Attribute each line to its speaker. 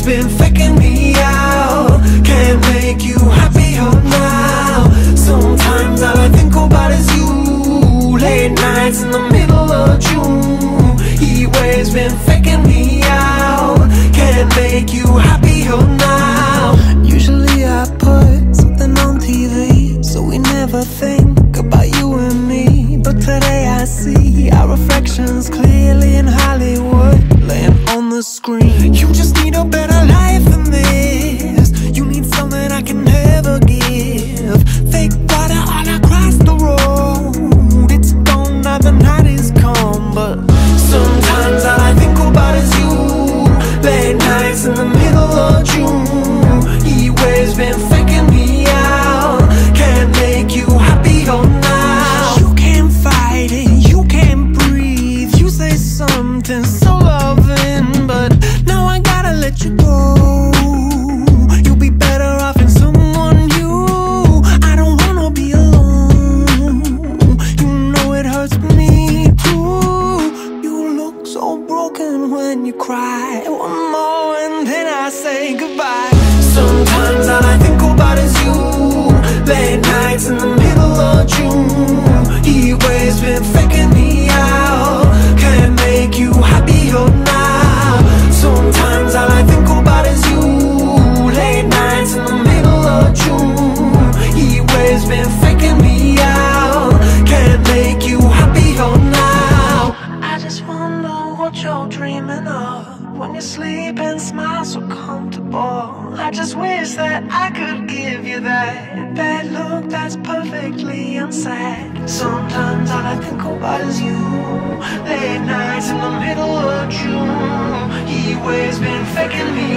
Speaker 1: waves been faking me out. Can't make you happier now. Sometimes all I think about is you. Late nights in the middle of June. Heat waves been faking me out. Can't make you happier now. Usually I put something on TV, so we never think about you and me. But today I see our reflections clearly in Hollywood, laying on the screen. You just need a better life than this. You need something I can never give. Fake water all across the road. It's gone now, the night is come. But sometimes all I think about is you. Late nights in the middle of June. Heat waves been faking me out. Can't make you happier now. You can't fight it, you can't breathe. You say something so loving, but now I gotta let you go. You'll be better off in someone new. I don't wanna be alone. You know it hurts me too. You look so broken when you cry. One more and then I say goodbye. Sometimes all I think about is you. Late nights in the middle of June. Heat waves been faking me out. Can't make you happier now. Sometimes all I think about is you. Late nights in the middle of June. Heat waves been faking me out. Can't make you happier now. I just wonder what you're dreaming of when you sleep and smile so comfortable. I just wish that I could give you that look that's perfectly unsaid. Sometimes all I think about is you. Late nights in the middle of June. Heat waves been faking me